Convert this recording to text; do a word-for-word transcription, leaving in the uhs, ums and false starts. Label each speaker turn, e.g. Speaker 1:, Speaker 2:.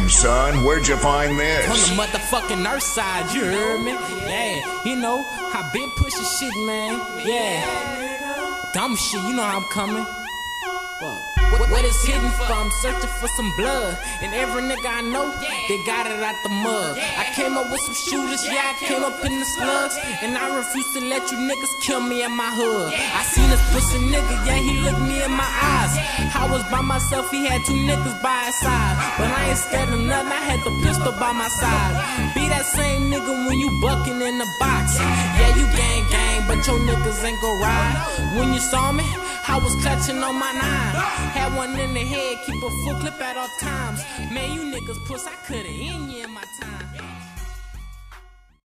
Speaker 1: Damn, son, where'd you find this?
Speaker 2: On the motherfucking north side, you heard me? Yeah, you know, I been pushing shit, man. Yeah, dumb shit, you know how I'm coming. What, what it's hitting for? I'm searching for some blood. And every nigga I know, they got it out the mud. I came up with some shooters, yeah, I came up in the slugs. And I refuse to let you niggas kill me in my hood. I seen this pussy nigga, yeah, he looked me in my eyes. I was by myself, he had two niggas by his side. But I ain't scared of nothing, I had the pistol by my side. Be that same nigga when you bucking in the box. Yeah, you gang gang, but your niggas ain't gon' ride. When you saw me, I was clutching on my nine. Had one in the head, keep a full clip at all times. Man, you niggas puss, I coulda in you in my time.